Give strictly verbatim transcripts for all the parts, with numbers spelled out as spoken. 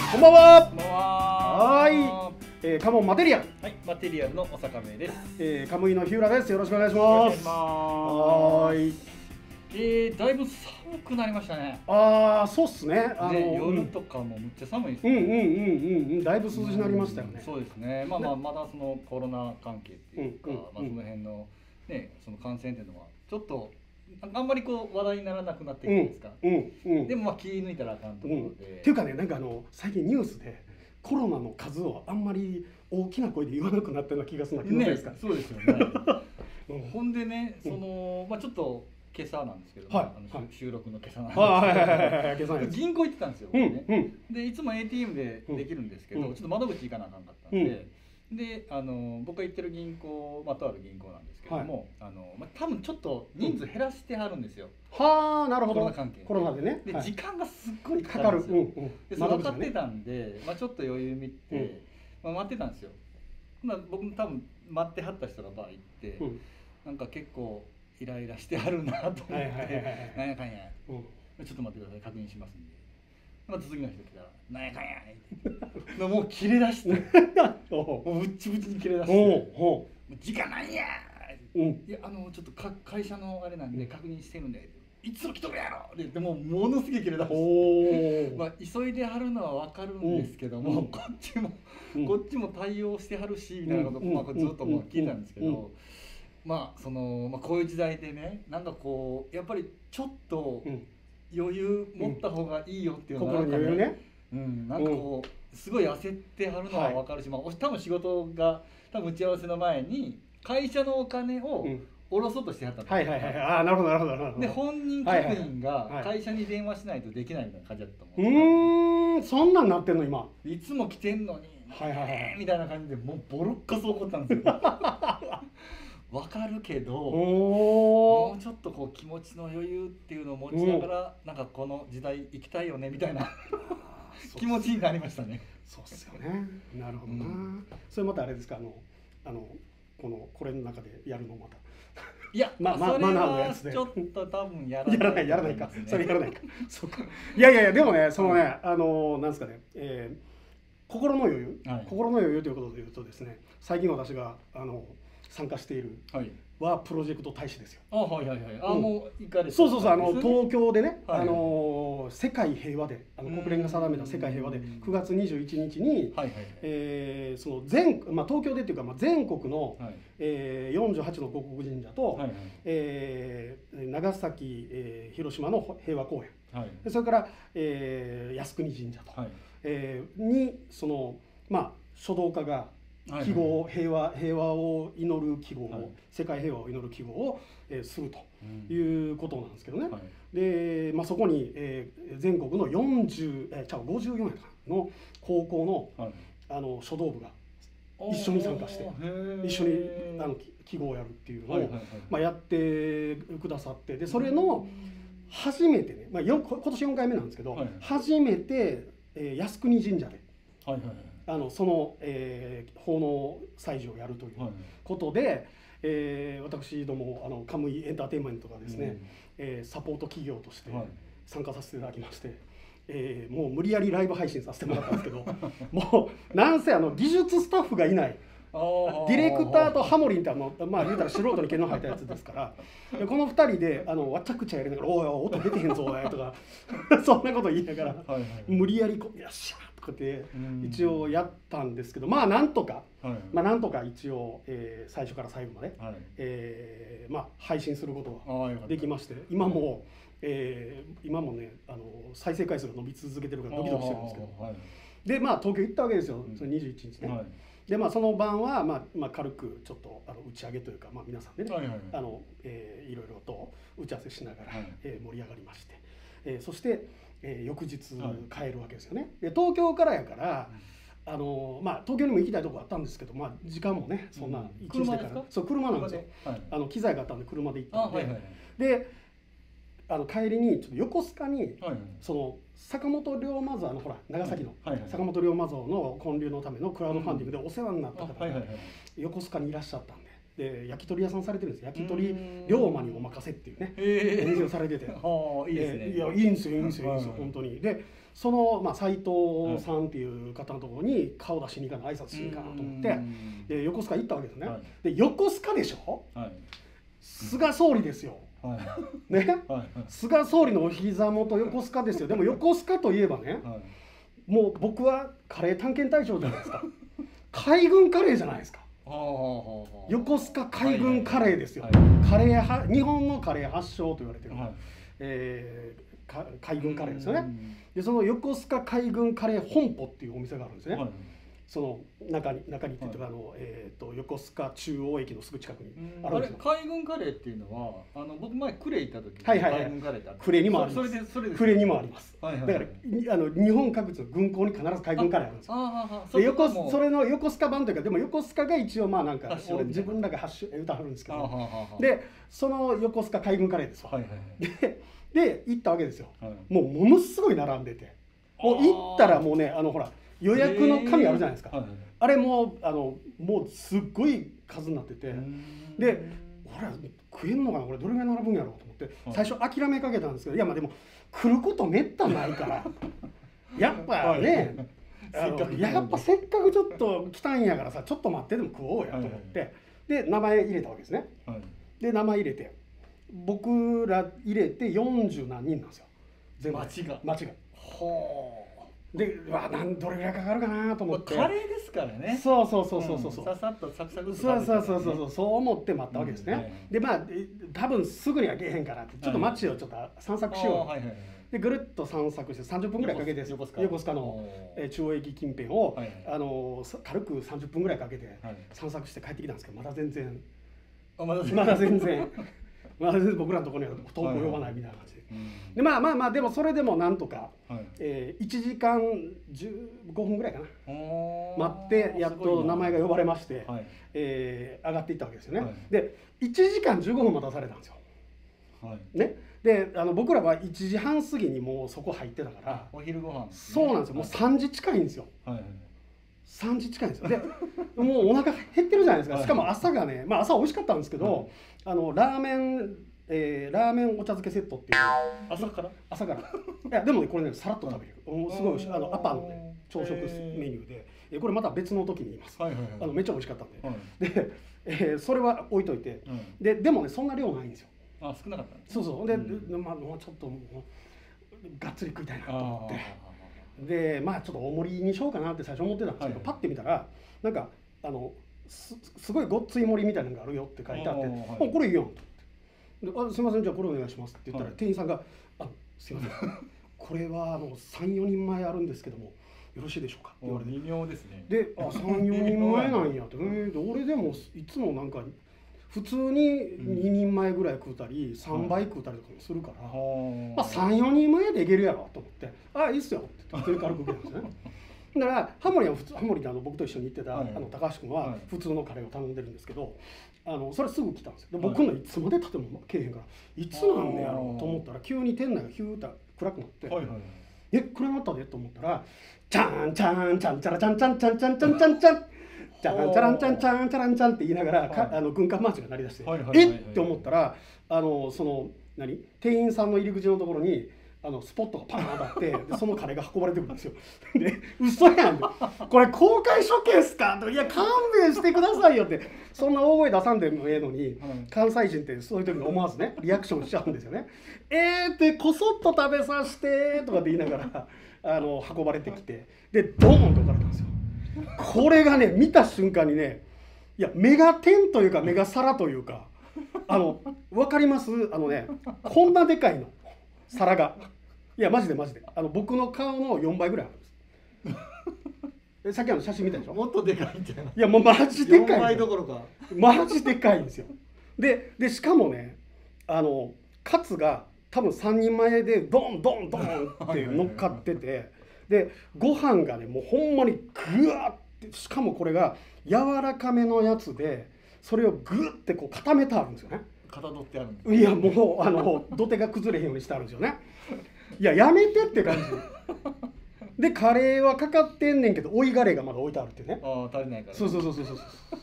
こんばんは。 こんばんは。 はい、えー、カモンマテリアル。 はい、マテリアルのおさかめです。 えー、カムイの日浦です。よろしくお願いします。 お願いします。 はーい。 えー、だいぶ寒くなりましたね。 ああ、そうっすね。あのね、夜とかもむっちゃ寒いですね。うんうんうんうんうん、だいぶ涼しくなりましたよね。 そうですね。まあまあまだそのコロナ関係っていうか、 うんうんうん、 まあその辺のね、その感染っていうのはちょっとあんまりこう話題にならなくなってきてるんですか。 うんうんうん。 でもまあ気抜いたらあかんところで。 うん、っていうかね、なんかあの最近ニュースでコロナの数をあんまり大きな声で言わなくなったような気がするの気のせいですか。 ね、そうですよね。うん、ほんでね、そのまあちょっと今朝なんですけど、はい、あの収録の今朝なんですけど、銀行行ってたんですよ。ね、うん、でいつも エーティーエム でできるんですけど、うん、ちょっと窓口行かなあかんかったんで、うん、であの僕が行ってる銀行、まあ、とある銀行なんですけども、はい、あのまあ、多分ちょっと人数減らしてはるんですよ。 うん、はあ、なるほど。 コロナ関係コロナでね。 で、 はい、 時間がすっごいかかるんですよ。 うんうん、 でそれ分かってたんで、まあ、ちょっと余裕見て、うん、まあ、待ってたんですよ。まあ、僕も多分待ってはった人がバー行って、うん、なんか結構イライラしてはるなと思って、なんやかんや、うん、ちょっと待ってください、確認しますんで。また次の人来たら、なんやかんやってもう切れ出して、もうぶっちぶちに切れ出して、時間ないんや、うん、いや、あのちょっとか会社のあれなんで確認してるんで、いつも来とるやろって言って、もうものすげえ切れ出して、まあ急いではるのは分かるんですけども、うん、こっちも、うん、こっちも対応してはるしみたいなことを、まあ、ずっともう聞いたんですけど、まあその、まあ、こういう時代でね、なんかこうやっぱりちょっと余裕持った方がいいよっていうのがなんかね、うんね、うん、なんかこうすごい焦ってはるのは分かるし、はい、まあ、多分仕事が多分打ち合わせの前に会社のお金を、うん、下ろそうとしてはったんです。 はいはいはい。ああ、なるほどなるほどなるほど。 で、本人確認が会社に電話しないとできないみたいな感じだったと思うん。うーん、そんなんなってんの今。 いつも来てんのに、 はいはいはい、 みたいな感じでもうボロッカス怒ったんですよ。わかるけど、もうちょっとこう気持ちの余裕っていうのを持ちながら、なんかこの時代生きたいよねみたいな気持ちになりましたね。 そうっすよね。なるほどな。うん、それまたあれですか、あのあのこのこれの中でやるのまた。 いや、まあ、それはちょっと多分やらない、 やらない、やらないか、それやらないか。そうか。いやいやいや、でもね、そのね、あの、なんですかね、えー、心の余裕、はい、心の余裕ということで言うとですね、最近私があの参加しているはプロジェクト大使ですよ。 あ、はいはいはい。あ、もう行かれた。 そうそうそう、あの東京でね、あの世界平和で、あの国連が定めた世界平和でくがつにじゅういちにちに、えー、その全、まあ東京でっていうか、まあ全国の、はい、えー、よんじゅうはちの護国神社と、はいはい、えー、長崎、えー、広島の平和公園、はい、それから、えー、靖国神社と、はい、えー、にそのまあ書道家が記号、平和平和を祈る記号を、はい、世界平和を祈る記号を、えー、するということなんですけどね。はい、で、まあ、そこに、えー、全国のよんじゅう、えー、ちゃうごじゅうよんの高校の、はい、あの書道部が一緒に参加して一緒にあの記号をやるっていうのを、はいはいはい、まあ、やってくださって、でそれの初めてね、まあ、よ今年よんかいめなんですけど、はいはい、初めて、えー、靖国神社で。はいはいはい、あのその、えー、奉納祭事をやるということで、はい、えー、私どもあのカムイエンターテインメントがですね、うん、えー、サポート企業として参加させていただきまして、はい、えー、もう無理やりライブ配信させてもらったんですけどもうなんせあの技術スタッフがいない、ディレクターとハモリンってあの、まあ、言うたら素人に毛の生えたやつですからでこのふたりであのわちゃくちゃやりながら「おいおい音出てへんぞおい」とかそんなこと言いながら、はいはい、無理やりこう「よっしゃ」とかって一応やったんですけど、まあなんとか、はい、まあなんとか一応、えー、最初から最後まで、はい、えー、まあ、配信することができまして、今も、えー、今もねあの再生回数が伸び続けてるからドキドキしてるんですけど、はい、でまあ東京行ったわけですよ、そのにじゅういちにちね。はい、でまあ、その晩は、まあまあ、軽くちょっとあの打ち上げというか、まあ、皆さんでね、はいはいはい、あのえー、いろいろと打ち合わせしながら、はい、えー、盛り上がりまして、えー、そして、えー、翌日帰るわけですよね。で東京からやから、あのまあ、東京にも行きたいとこあったんですけど、まあ、時間もねそんな一日でから、そう車なんですよ、はい、あの機材があったんで車で行ったんで、はいはいはい、であの帰りにちょっと横須賀に、はいはい、その坂本龍馬像、あのほら長崎の坂本龍馬像の建立のためのクラウドファンディングでお世話になった方が横須賀にいらっしゃったんで、 で焼き鳥屋さんされてるんです。焼き鳥龍馬にお任せっていうね、お店をされてて、 いいですね。 いやいいんですよ、いいんですよ、いいんですよ、本当に。でその、まあ、斉藤さんっていう方のところに顔出しに行かない、挨拶しに行かなと思って、で横須賀行ったわけですね。で横須賀でしょ、菅総理ですよ。ね、菅総理のお膝元横須賀ですよ。でも横須賀といえばね、もう僕はカレー探検隊長じゃないですか。海軍カレーじゃないですか。横須賀海軍カレーですよ。カレーは日本のカレー発祥と言われてる、えー、海軍カレーですよね。でその横須賀海軍カレー本舗っていうお店があるんですね。その中に中にっていうか、あの、えー、と横須賀中央駅のすぐ近くにあるんですよ。 海軍カレーっていうのは、あの僕前呉行った時に海軍カレーってあって、 呉にもあります。呉にもあります。だからあの日本各地の軍港に必ず海軍カレーあるんですよ。で横それの横須賀版というか、でも横須賀が一応まあなんか俺自分らが発祥歌あるんですけど、でその横須賀海軍カレーですわ。でで行ったわけですよ。もうものすごい並んでて、もう行ったらもうね、あのほら予約の紙あるじゃないですか。あれもあのもうすっごい数になってて、でほら食えんのかな、これどれぐらい並ぶんやろうと思って最初諦めかけたんですけど、いやまあでも来ることめったないからやっぱね、やっぱせっかくちょっと来たんやからさ、ちょっと待ってでも食おうやと思って、で名前入れたわけですね。で名前入れて僕ら入れてよんじゅう何人なんですよ、全部町が町が。で、わなんどれぐらいかかるかなと思って、 カレーですからね。 そうそうそうそうそうそう、 ささっとサクサク。 そうそうそうそうそう思って待ったわけですね。でまあ多分すぐには来えへんからって、ちょっと街をちょっと散策しよう。でぐるっと散策してさんじゅっぷんぐらいかけて、横須賀の中央駅近辺をあの軽くさんじゅっぷんぐらいかけて散策して帰ってきたんですけど、まだ全然まだ全然まだ全然僕らのところには遠く及ばないみたいな感じで。でまあまあまあでもそれでもなんとか、はいえー、いちじかんじゅうごふんぐらいかな待ってやっと名前が呼ばれまして、はいえー、上がっていったわけですよね。はい、でいちじかんじゅうごふん待たされたんですよ。はいね、であの僕らはいちじはん過ぎにもうそこ入ってたから、 お昼ご飯、ね、 そうなんですよ、もうさんじ近いんですよ。はいはい、さんじ近いんですよ。でもうお腹減ってるじゃないですか。しかも朝がね、まあ朝美味しかったんですけど、はい、あのラーメンえー、ラーメンお茶漬けセットっていう朝から朝からいやでもねこれねさらっと食べれる、すごいあのアパのね朝食メニューで、えー、これまた別の時に言います。あのめっちゃ美味しかったんで、はい、で、えー、それは置いといて、うん、ででもねそんな量ないんですよ。 あ少なかった、ね、 そうそうで、うん、まあもうちょっともうがっつり食いたいなと思ってでまあちょっと大盛りにしようかなって最初思ってたんですけど、はい、パッて見たらなんかあの す, すごいごっつい盛りみたいなのがあるよって書いてあって、はい、これいいよであすみませんじゃあこれお願いしますって言ったら、はい、店員さんが「あすいませんこれはあのさん、よにんまえあるんですけどもよろしいでしょうか」って言われて、 微妙ですね。 で「あさん、よにんまえなんや」って、えー、で俺でもいつもなんか普通にににんまえぐらい食うたりさんばい食うたりとかもするから、うんまあ、さん、よにんまえでいけるやろと思って「あいいっすよ」って普通に軽く食うんですね。だからハモリは普通ハモリであの僕と一緒に行ってた、はい、あの高橋君は普通のカレーを頼んでるんですけど、あのそれすぐ来たんですよ。で僕のいつまでたってもけえへんからいつなんでやろうと思ったら急に店内がヒューッと暗くなって「はいはい、え暗くなったで?」と思ったら「チャンチャンチャンチャラチャンチャンチャンチャンチャンチャンチャン」チャランチャランチャンチャンチャランチャンって言いながら、はい、あの軍艦マーチが鳴り出して「えっ?」って思ったらあのその何店員さんの入り口のところにあのスポットがパーン当たってでそのカレーが運ばれてくるんですよ。で「嘘やんこれ公開処刑っすか?」と「いや勘弁してくださいよ」ってそんな大声出さんでもええのに、関西人ってそういう時に思わずねリアクションしちゃうんですよね。えーってこそっと食べさせてとかって言いながらあの運ばれてきてでドーンと置かれたんですよ。これがね見た瞬間にねいやメガ天というかメガ皿というかあの分かりますあのねこんなでかいの皿がいやマジでマジであの僕の顔のよんばいぐらいあるんです。さっきの写真見たでしょ。 もっとでかいんじゃない。 いやもうマジでかいんですよ。 よんばいどころかマジでかいんですよ。ででしかもねあのカツが多分さんにんまえでドンドンドンって乗っかっててでご飯がねもうほんまにグワッてしかもこれが柔らかめのやつでそれをグッてこう固めてあるんですよね。 固取ってあるんです。 いやもうあの土手が崩れへんようにしてあるんですよね。いややめてって感じでカレーはかかってんねんけど追いガレーがまだ置いてあるってね。 ああ足りないから、ね、 そうそうそうそうそう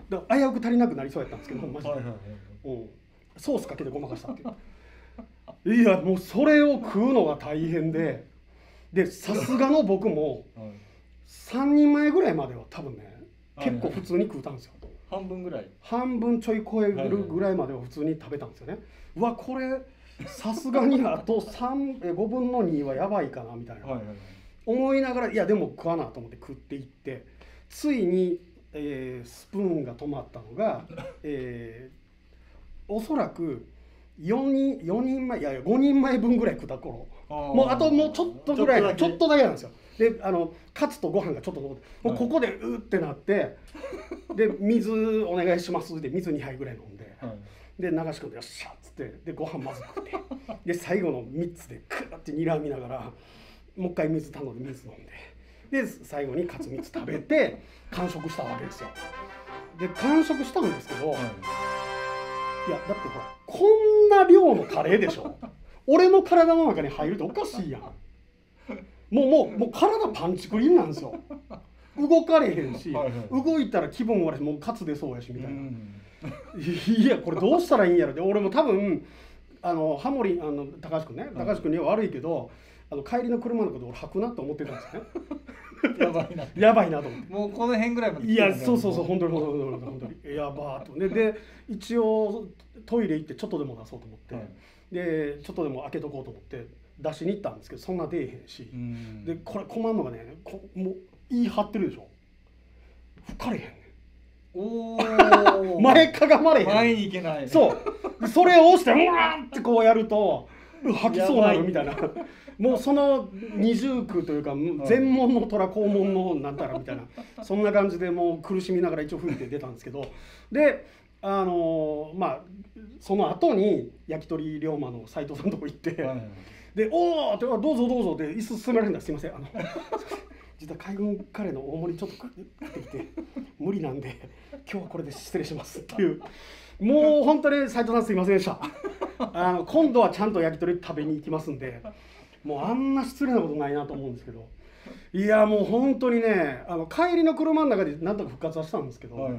だから危うく足りなくなりそうやったんですけどマジで、うん、ソースかけてごまかしたっていういやもうそれを食うのが大変ででさすがの僕もさんにんまえぐらいまでは多分ね結構普通に食うたんですよ。 半分ぐらい半分ちょい超えるぐらいまでは普通に食べたんですよね。うわこれさすがにあとごぶんのにはやばいかなみたいな、はいはいはい、思いながらいやでも食わなと思って食っていってついに、えー、スプーンが止まったのが、えー、おそらくよにんよにんまえいやいやごにんまえぶんぐらい食った頃もうあともうちょっとぐらいちょっとだけなんですよ。であのカツとご飯がちょっと残ってもうここでうってなってで水お願いしますって水にはいぐらい飲んで、はい、で流し込んでよっしゃっつってでご飯まず食ってで最後のみっつでクーって睨みながらもう一回水頼んで水飲んでで最後にカツみっつ食べて完食したわけですよ。で完食したんですけど、はい、いやだってほらこんな量のカレーでしょ俺の体の中に入るとおかしいやん。もうもうもう体パンチクリーンなんですよ。動かれへんし、はいはい、動いたら気分悪いしもうカツ出そうやしみたいな、うん、いやこれどうしたらいいんやろで俺も多分あのハモリあの高橋君ね高橋君には悪いけどあの帰りの車の中で俺吐くなと思ってたんですねやばいなやばいなと思ってもうこの辺ぐらいまでいやそうそうそう本当に本当に本当に本当にやばーとでで一応トイレ行ってちょっとでも出そうと思って、はい、でちょっとでも開けとこうと思って出しに行ったんですけどそんな出えへんし、うん、でこれ困るのがねこもう言い張ってるでしょ吹かれへんねんお前かがまれへん前に行けないそうそれを押してうわーってこうやると吐きそうなるみたいなもうその二重苦というか全門の虎肛門のなんたらみたいなそんな感じでもう苦しみながら一応吹いて出たんですけどであのー、まあその後に焼き鳥龍馬の斉藤さんのとこ行って、はいはいで、おーって、どうぞどうぞって椅子進められるんだ、すいません。あの実は海軍カレーの大盛りちょっと食ってきて、無理なんで、今日はこれで失礼しますっていう。もう本当に斉藤さんすいませんでした。あの今度はちゃんと焼き鳥食べに行きますんで、もうあんな失礼なことないなと思うんですけど。いやもう本当にね、あの帰りの車の中でなんとか復活はしたんですけど、はいはい、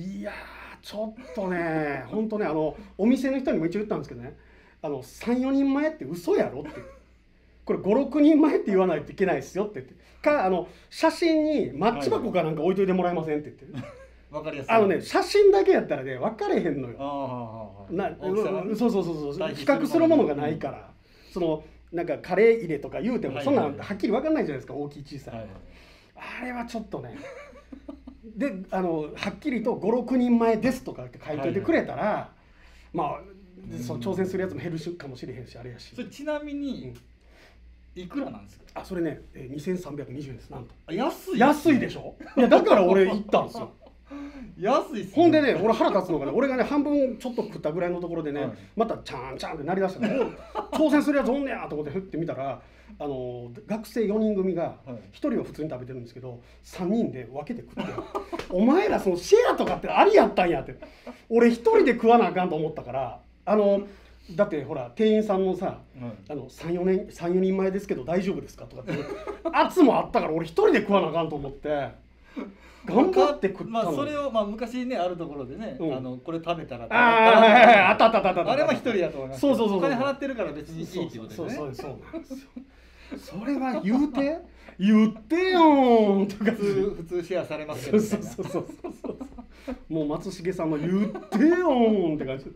いやーちょっとね、本当ね、あのお店の人にも一応言ったんですけどね。あのさん、よにんまえって嘘やろってこれご、ろくにんまえって言わないといけないですよって言ってかあの写真にマッチ箱かなんか置いといてもらえませんって言って分かりやすいあのね写真だけやったらね分かれへんのよあなそうそうそうそう比較するものがないから、うん、そのなんかカレー入れとか言うてもそんなんはっきり分かんないじゃないですか大きい小さい、はいはい、あれはちょっとねであのはっきりとご、ろくにんまえですとかって書いといてくれたら、はいはい、まあそう挑戦するやつも減るかもしれへんしあれやしそれちなみにいくらなんですか、 あそれねにせんさんびゃくにじゅうえんですなんと安い安いでしょいやだから俺行ったんですよ安いっすねほんでね俺腹立つのがね俺がね半分ちょっと食ったぐらいのところでね、はい、またチャンチャンって鳴り出したら挑戦するやつおんねやと思ってふってみたらあの学生よにん組がひとりは普通に食べてるんですけどさんにんで分けて食ってお前らそのシェアとかってありやったんやって俺ひとりで食わなあかんと思ったからあのだってほら店員さんのさ、うん、あのさん、よにんまえですけど大丈夫ですかとかって圧もあったから俺一人で食わなあかんと思って頑張って食ったの。 まあそれをまあ昔ねあるところでね、うん、あのこれ食べたらあああったあったあったあったあれは一人やと思います。 そうそうそうそうお金払ってるから別にいいってことですね。 そうそうそうなんですよ。それは言うて言ってよーとか普通普通シェアされますけどそうそうそうそうそうもう松重さんの言ってよーって感じ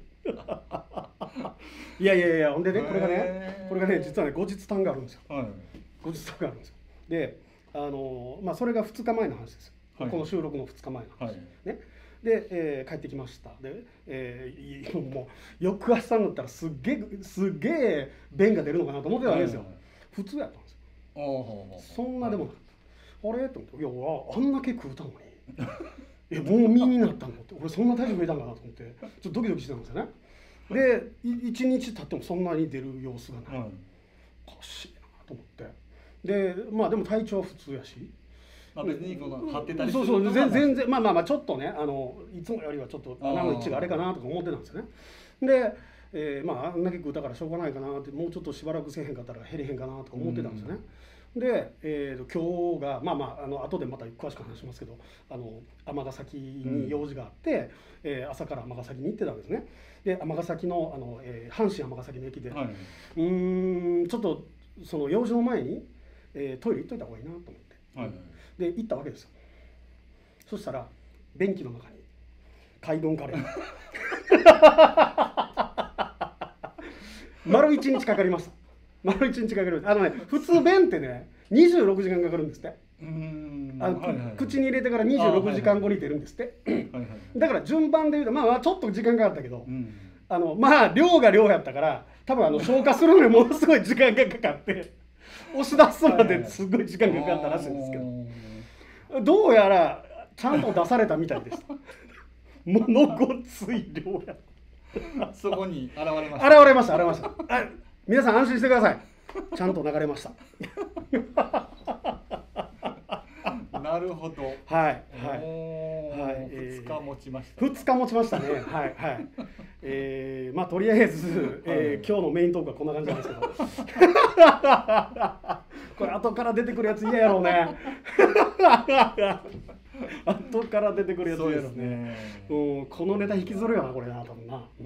いやいやいやほんでねこれがねこれがね実はね後日談があるんですよ、はい、後日談があるんですよであのまあそれがふつかまえの話ですよ、はい、この収録のふつかまえの話、はい、ねで、えー、帰ってきましたで、えー、もう翌朝になったらすっげえすっげえ便が出るのかなと思ってたわけですよ、はいはい、普通やったんですよそんなでもなかった、はい、あれと思っていやあんだけ食うたのにえもう身になったのって俺そんな体重増えたんかなと思ってちょっとドキドキしてたんですよねでいちにち経ってもそんなに出る様子がない、はい、おかしいなと思ってでまあでも体調は普通やしまあ別にこの張ってたりするそうそう全然まあまあまあちょっとねあのいつもよりはちょっと穴の位置があれかなとか思ってたんですよねで、えー、まああんだけ食うたからしょうがないかなってもうちょっとしばらくせえへんかったら減れへんかなとか思ってたんですよね、 で、えー、と今日がまあまああの後でまた詳しく話しますけど、あの尼崎に用事があって、うん、えー、朝から尼崎に行ってたんですね。で尼崎のあの、えー、阪神尼崎の駅で、はい、うーんちょっとその用事の前に、えー、トイレ行っといた方がいいなと思って、はい、で行ったわけですよ。そしたら便器の中に海軍カレー丸一日かかりました。丸一日かかる。あのね、普通便ってねにじゅうろくじかんかかるんですって。うーん、あの、はいはいはい、口に入れてからにじゅうろくじかんごに出るんですって。はいはい、だから順番で言うとまあまあちょっと時間かかったけど、うん、あのまあ量が量やったから多分あの消化するのにものすごい時間がかかって押し出すまですごい時間がかかったらしいんですけど、どうやらちゃんと出されたみたいでした。ものごっつい量やそこに現れました。 現れました現れました。あ、皆さん安心してください。ちゃんと流れました。 なるほど。 はいはいはい。 えー、ふつか持ちました、 ね。ふつか持ちましたね。はいはい。えー、まあとりあえず、えー、今日のメイントークはこんな感じなんですけど。これ後から出てくるやつ嫌やろうね。後から出てくるやつ嫌やろうね。うん、このネタ引きずるよなこれな多分な。うん、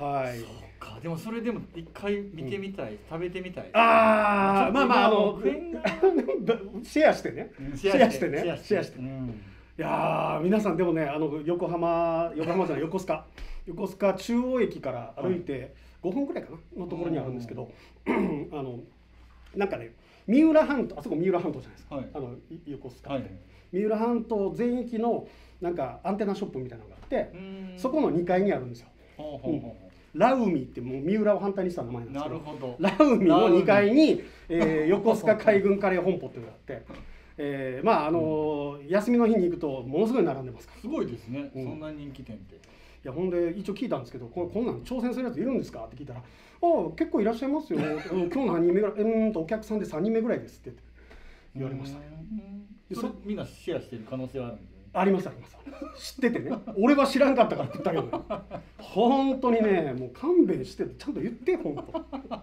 はい。 かでもそれでも一回見てみたい、うん、食べてみたい。 ああまあまああのシェアしてね、シェアしてね、シェアして、うん、いや皆さんでもねあの横浜横浜じゃない横須賀横須賀中央駅から歩いてごふんくらいかなのところにあるんですけど、あのなんかね三浦半島、あそこ三浦半島じゃないですか、はい、あの横須賀って、はい、三浦半島全域のなんかアンテナショップみたいなのがあって、そこのにかいにあるんですよ。ほうほうほう、ラウミってもう三浦を反対にした名前なんですけど、なるほど、ラウミのにかいに、えー、横須賀海軍カレー本舗っていうのがあって、えー、まああのーうん、休みの日に行くとものすごい並んでますから。 すごいですね、うん、そんな人気店って。いやほんで一応聞いたんですけど、これこんなん挑戦するやついるんですかって聞いたら、ああ結構いらっしゃいますよ。今日何人目ぐらい、うんとお客さんでさんにんめぐらいですって言われました。 それみんなシェアしてる可能性はあるんですね。 ありますあります。知っててね、俺は知らんかったからって言ったけどね、本当にねもう勘弁してちゃんと言って本当。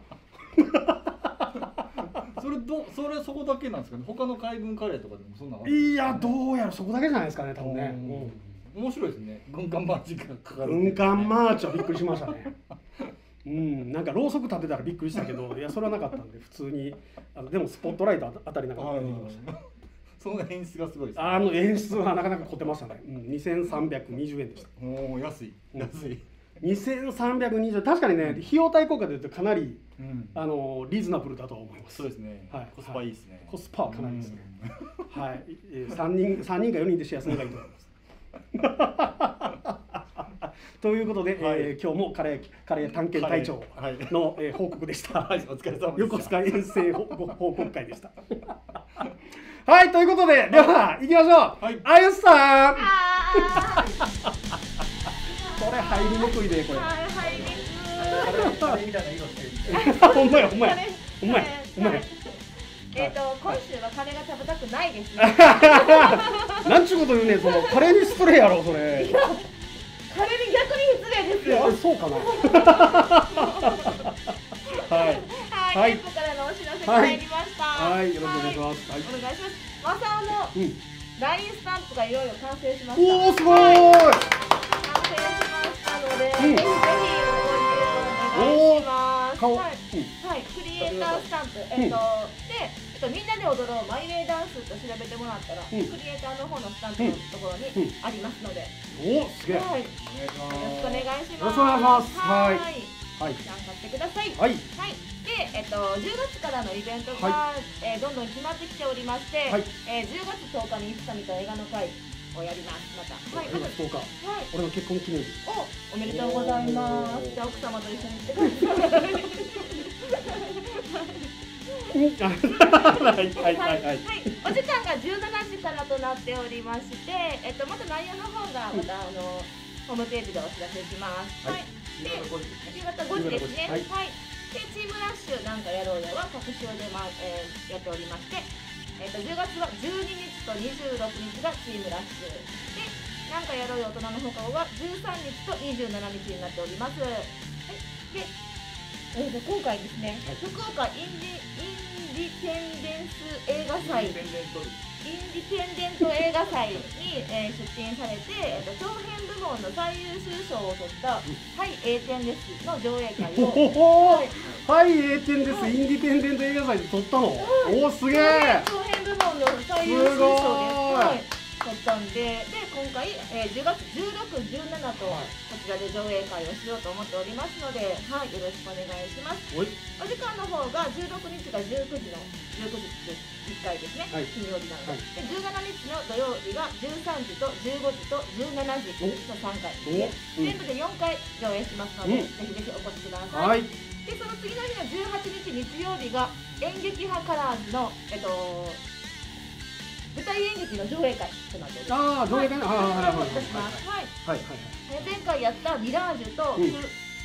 それどそれそこだけなんですかね。他の海軍カレーとかでもそんなのあるんですかね。いやどうやらそこだけじゃないですかね多分ね。 うん、面白いですね。軍艦マーチがかかる。 軍艦マーチはびっくりしましたね。うん、なんかろうそく立てたらびっくりしたけど、いやそれはなかったんで普通にあのでもスポットライト当たりながら出てきました。 その演出がすごいですね。 あの演出はなかなか凝ってましたね。うん、にせんさんびゃくにじゅうえんでした。 おお安い安い。 にせんさんびゃくにじゅう確かにね費用対効果でいうとかなり、うん、あのリーズナブルだと思います。 そうですね。はい、コスパいいですね。 コスパはかなりですね。はい、えー、さんにんさんにんかよにんでシェアするのがいいと思います。ということで、はい、えー、今日もカレーカレー探検隊長の、はい、えー、報告でした。 はい、お疲れ様でした。 横須賀遠征報告会でした。はい、ということで、では行きましょう。はい、あゆさん。これ入りにくいでこれ。 入りにくい。 カレーみたいな色して。 ほんまやほんまやほんまやほんまや。 えっと今週はカレーが食べたくないです。 なんちゅうこと言うねん、そのカレーに失礼やろそれ。 カレーに逆に失礼ですよ。 そうかな。はい。 はい。ゲストからのお知らせが入りました。 はい。よろしくお願いします。 お願いします。マサオのラインスタンプがいろいろ完成しました。 おおすごい。 完成しましたので、ぜひぜひご利用お願いします。はい。クリエイタースタンプ、えっとで、えっとみんなで踊ろうマイウェイダンスと調べてもらったら、クリエイターの方のスタンプのところにありますので。 おおすげえ。 はい。よろしくお願いします。 よろしくお願いします。はい。 はい。参加してください。 はい。 はい。で、えっとじゅうがつからのイベントが、はい、えー、どんどん決まってきておりまして、はい、えー、じゅうがつとおかにいつかみと映画の会をやります。また。 はい。じゅうがつとおか。はい。俺の結婚記念日。 お、おめでとうございます。じゃあ奥様と一緒に行ってください。はいはいはいはい。お時間がじゅうしちじからとなっておりまして、えっとまた内容の方がまたあのホームページでお知らせします。はい。で、夕方ごじですね。はい。で、チームラッシュなんかやろうよは各週でまあ、えー、やっておりまして、えっとじゅうがつはじゅうににちとにじゅうろくにちがチームラッシュで、なんかやろうよ大人の放課後はじゅうさんにちとにじゅうしちにちになっております。はい。で。えー、と今回ですね、はい、福岡インディインディペンデンス映画祭、インディペンデント映画祭に、えー、出展されて、えー、と長編部門の最優秀賞を取った「はい A 点です」の上映会をはい A 点です、インディペンデント映画祭で取ったの。おお、すげえ。 長編部門の最優秀賞です。取ったんで、で今回、えー、じゅうがつじゅうろく、じゅうしちとこちらで上映会をしようと思っておりますので、はい、よろしくお願いします。お時間の方がじゅうろくにちがじゅうくじのじゅうくじです。いっかいですね、はい、金曜日なので、はい、でじゅうしちにちの土曜日がじゅうさんじとじゅうごじとじゅうしちじのさんかいで、全部でよんかい上映しますので、うん、ぜひぜひお越しください。はい、でその次の日のじゅうはちにち日曜日が演劇派カラーズの、えっと舞台演劇の上映会となっております。 ああ、上映会の、 はい、出します。はい。はい。前回やったミラージュとフを、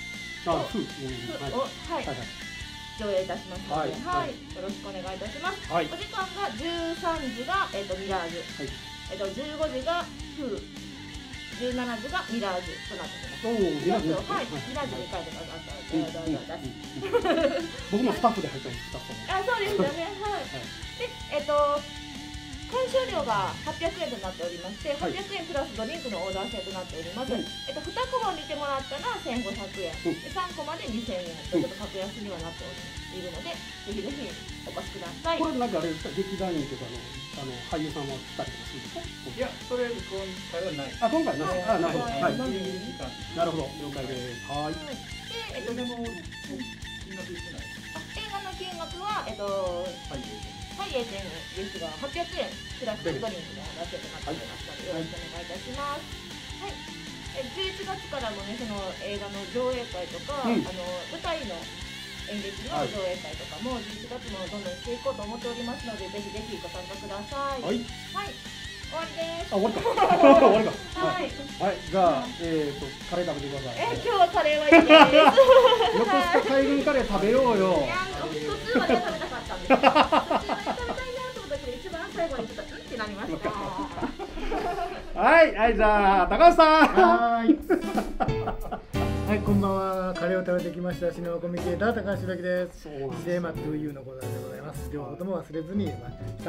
はい、上映いたしますので、はい、よろしくお願いいたします。お時間がじゅうさんじがえっとミラージュ、えっとじゅうごじがフ、じゅうしちじがミラージュとなっております。おお、ミラージュ。はい、ミラージュに書いてください。 僕もスタッフで入ってます。スタッフ。 あ、そうですよね。はい。で、えっと。鑑賞料がはっぴゃくえんとなっておりまして、はっぴゃくえんプラスドリンクのオーダー制となっております。えっとにコマ見てもらったらせんごひゃくえん、さんコマでにせんえんとちょっと格安にはなっておりるので、ぜひぜひお越しください。 これなんかあれですか、劇団員とかのあの俳優さんは来たりとかするんですか？ いや、それ今回はない。 あ、今回ない。あ、なるほど。はい。なるほど。了解です。はい。 で、えっとでも金額いってない。映画の金額はえっとはい、エーテンですが、はっぴゃくえんプラスドリンクのラテとなっておりますので、よろしくお願いいたします。はい、えじゅういちがつからもね、その映画の上映会とか、うん、あの舞台の演劇の上映会とかもじゅういちがつもどんどんしていこうと思っておりますので、ぜひぜひご参加ください。はい、はい、終わりです。 あ、終わりか。終わりか。 はい。 はい、じゃあ、えっと、カレー食べてください。 え、今日はカレーはいいです。 横須賀海軍カレー食べようよ。 いや、途中まで食べたかったんです。途中まで食べたいなと思ったけど、一番最後にちょっといいってなりました。 はい、はい、じゃあ、高橋さん。 はい。はい、こんばんは。カレーを食べてきました。シネマコミュニケーター高橋弘樹です。シネマトゥーユーのコーナーでございます。両方とも忘れずに言えました。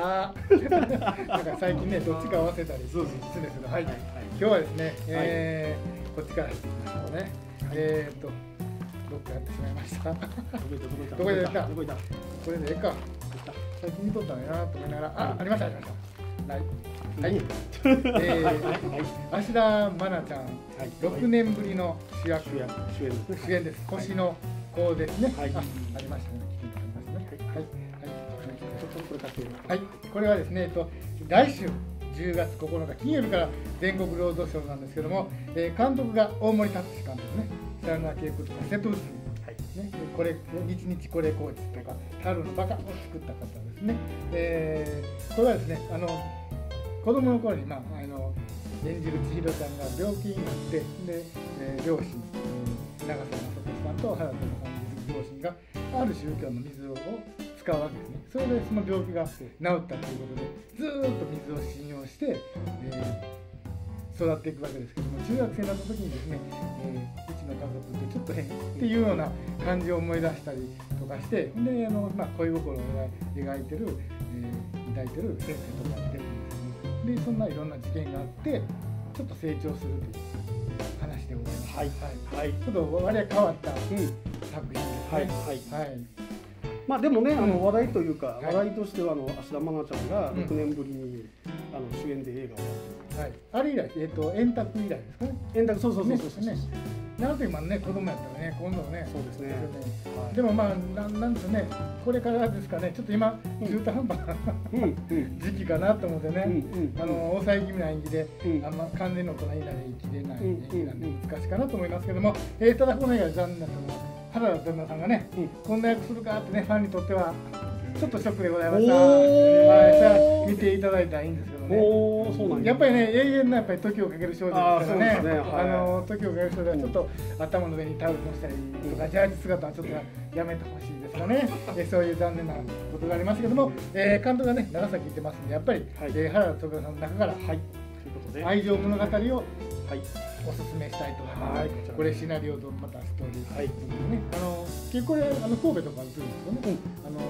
なんか最近ね、どっちか合わせたりするんですけど、はい。今日はですね、えー、こっちから入ってきましたね。えーっと、どっかやってしまいました。どこで出た？どこでこれでええか。最近見とったのやなと思いながら、あ、ありましたありました。はい。はい。えー、芦田愛菜ちゃん、ろくねんぶりの主役、主演です。主演です。星の子ですね。はい。あ、ありましたね。はい。はい。これはですね、えっと来週じゅうがつここのか金曜日から全国ロードショーなんですけども、えー、監督が大森達史監督ね。北村恵子とか瀬戸内ね、これ日日これ工事とか春のバカを作った方ですね。えー、これはですね、あの子供の頃に、まあ、あの演じる千尋ちゃんが病気になって、で、えー、両親、えー、長瀬正敏さんと原田さんの両親がある宗教の水を使うわけですね。それでその病気が治ったということで、ずーっと水を信用して、えー育っていくわけですけども、中学生になった時にですね、えー、うちの家族ってちょっと変っていうような感じを思い出したりとかして、であの、まあ、恋心を描いてる、えー、抱いてる先生とかが出てるんですけど、でそんないろんな事件があってちょっと成長するという話でございます。はいはいはい、ちょっと割合変わった、うん、作品ですね。はいはいはい。 まあでもね、あの話題というか、話題としてはあの芦田愛菜ちゃんがろくねんぶりにあの主演で映画を。 はい、あれ以来、えっと、円卓以来ですかね。 円卓、そうそうそうそうそう。ね、 なんと今ね、子供やったらね、今度ね。 そうですね。 でも、まあ、なん、なんとね、これからですかね、ちょっと今、中途半端な時期かなと思ってね。あの、抑え気味な演技で、あんま完全に大人になりきれない演技なんで、難しいかなと思いますけども。えー、ただ、この映画、残念なのは、原田旦那さんがね、こんな役するかってね、ファンにとっては。ちょっとショックでございました。はい、じゃあ見ていただいたらいいんですけどね。おそうなんやっぱりね、永遠のやっぱり時をかける少女ですからね。あの時をかける少女はちょっと頭の上にタオル乗せたりとか、ジャージ姿はちょっとやめてほしいですかね。えそういう残念なことがありますけども、えー、監督がね長崎行ってますんで、やっぱり、はい、えー、原田徳也さんの中から、はい、ということで愛情物語を、はい、おすすめしたいと思います。はい、これシナリオとまたストーリーということでね、あの結構これあの神戸とか映るんですよね。うん、あの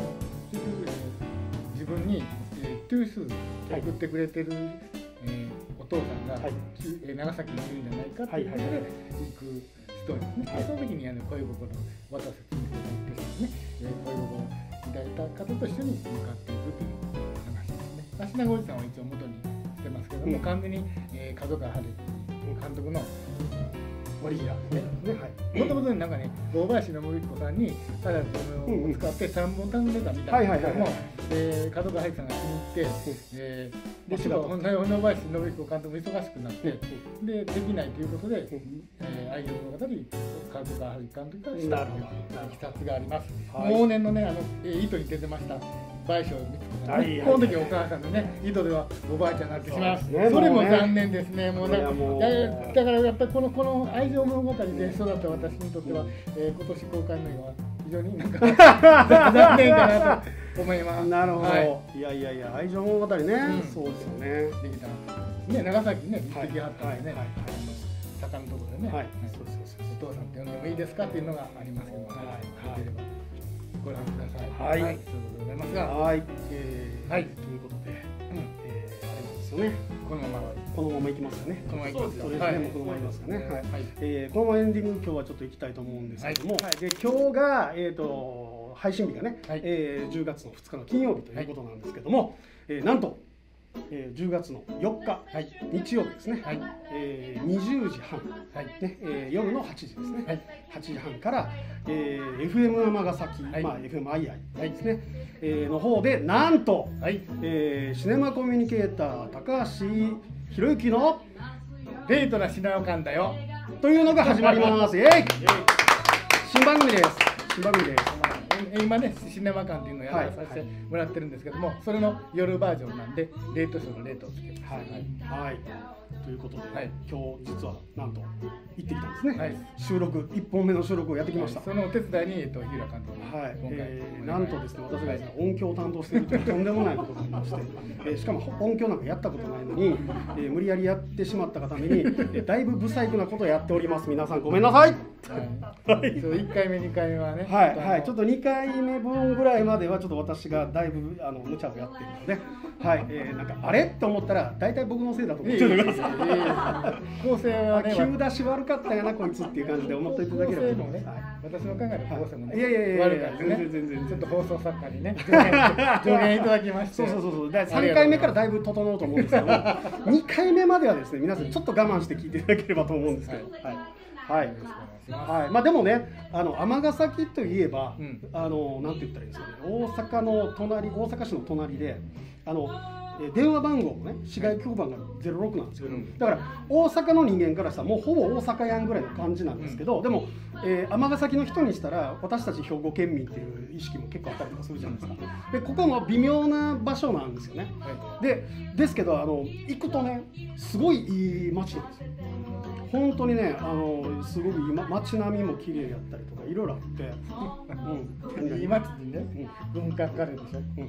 局、えー、自分に、えー、トゥースー送ってくれてる、はい、えー、お父さんが、はい、えー、長崎にいるんじゃないかということで行く人ですね、はい、その時にあの恋心を渡せてくれたですね、えー、恋心を抱いた方と一緒に向かっていくという話ですね。足長おじさんは一応元にしてますけども、うん、完全に、えー、角川春樹監督のオリジナルですね。もともとなんかね、大林信彦さんにただこれを使ってさんぼん頼んでたみたいなんですけども、角川春樹さんが気に入って、えー、でちょっと大林信彦監督も忙しくなって、でできないということで、えー、愛情物語角川春樹監督がしたといういきさつがあります。往年のね、あの糸に出てました。倍賞光子さんね、この時お母さんのね、糸ではおばあちゃんになってしまう。それも残念ですね。もうね、だからやっぱりこのこの愛情物語で育った私にとっては、えー、今年公開の映画は非常になんか残念かなと思います。 なるほど。はい、いやいやいや、愛情物語ね、うん、そうですよね。 できたね、長崎ね、行ってきはったんでね、坂のところでね、はい、そうそうそう、お父さんって呼んでもいいですかっていうのがありますけど、はい、できればご覧ください。はい、そういうことでございますが、 はい、えー、はい、ということで、うん、えー、あれなんですよね。このままこのままいきますかね。このままいきますよ。そうですね。このままいきますかね。はい。えー、このままエンディング今日はちょっと行きたいと思うんですけども、はい。で今日がえっと配信日がね、えーじゅうがつのふつかの金曜日ということなんですけども、えー、なんと。えー、じゅうがつのよっか、はい、日曜日ですね、はい、えー、にじゅうじはん、はいねえー、夜のはちじですね、はい、はちじはんから、えー、エフエム 尼崎、はい、まあ、エフエム アイアイですね、はい、えー、の方でなんと、はい、えー、シネマコミュニケーター高橋博之のデートなシネマ館だよというのが始まります。イエイ新番組です。新番組です。 今ね、シネマ館っていうのをやらさせてもらってるんですけども、それの夜バージョンなんで、レートショーのレートをつけます。 はい。はい。ということで、はい、今日実はなんと行ってきたんですね。はい、収録いっぽんめの収録をやってきました。 そのお手伝いにえっと日浦監督が、はい、えー、なんとですね、私がですね、音響を担当しているというとんでもないことがありまして、えー、しかも音響なんかやったことないのに、えー、無理やりやってしまったがために、えー、だいぶ不細工なことをやっております。皆さんごめんなさい。 はい。そう、いっかいめにかいめはね。 はいはい。ちょっとにかいめ分ぐらいまではちょっと私がだいぶあの無茶をやってるので、はい、えー、なんかあれって思ったら大体僕のせいだと思ってください。構成はね、急出し悪かったやなこいつっていう感じで思っていただければいいです。 私の考える構成もね、 いやいやいや悪かったね。全然全然ちょっと放送作家にね助言いただきまして、 そうそうそうそう。だからさんかいめからだいぶ整うと思うんですけど、にかいめまではですね、皆さんちょっと我慢して聞いていただければと思うんですけど、はいはい。はい、まあでもね、あの尼崎といえば、うん、あのなんて言ったらいいんですかね、大阪の隣、大阪市の隣で、あの電話番号もね、市外局番がゼロろくなんですよ。うん、だから大阪の人間からしたらもうほぼ大阪やんぐらいの感じなんですけど、うん、でも尼、えー、崎の人にしたら私たち兵庫県民っていう意識も結構あったりとかするじゃないですか。でここも微妙な場所なんですよね。はい、でですけどあの行くとね、すごいいい街なんですよ。本当にね、あのすごく今街並みも綺麗やったりとかいろいろあって、 うん、いい街にね、うん、軍艦カレーでしょ。うん、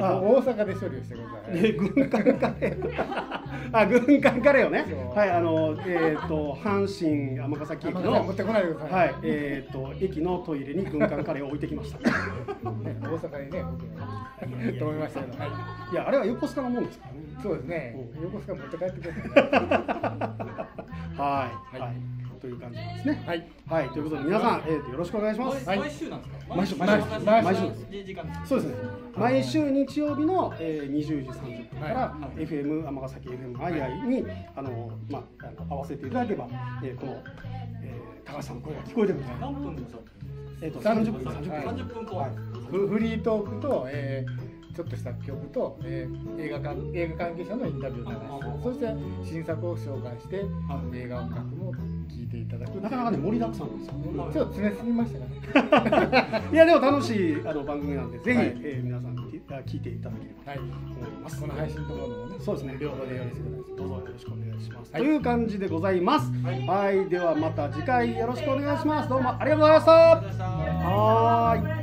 あ大阪で処理をしてください。 え軍艦カレー。あ軍艦カレーをね、はい、あのえっ、ー、と阪神尼崎駅の持ってこないでください。 はい、えっ、ー、と駅のトイレに軍艦カレーを置いてきました。ね、 大阪にね、僕と思いましたけど、はい。 いやあれは横須賀のもんですからね。 そうですね。うん、横須賀持って帰ってください。 はい、はい、という感じですね。はい、はい、ということで皆さん、えーとよろしくお願いします。 毎週なんですか？ 毎週、毎週、毎週です。そうですね。毎週日曜日のにじゅうじさんじゅっぷんから エフエム 尼崎 エフエム アイアイにあのまあ合わせていただけば、えこの高橋さんの声が聞こえてくる。 何分でしょう？ えっとさんじゅっぷん、さんじゅっぷん、 さんじゅっぷんか。 フリートークとえちょっとした曲と、えー、映画関映画関係者のインタビューを流す、そして新作を紹介して、映画音楽も聴いていただく。 なかなかね盛りだくさんですよ。 ちょっと詰めすぎましたかね。いやでも楽しいあの番組なんで、ぜひ、はい、えー、皆さん聞いていただければと思います。 この配信ところもね、 そうですね、 両方でよろしくお願いします。 どうぞよろしくお願いします。はい、という感じでございます。はい、はい、ではまた次回よろしくお願いします。どうもありがとうございました。はーい。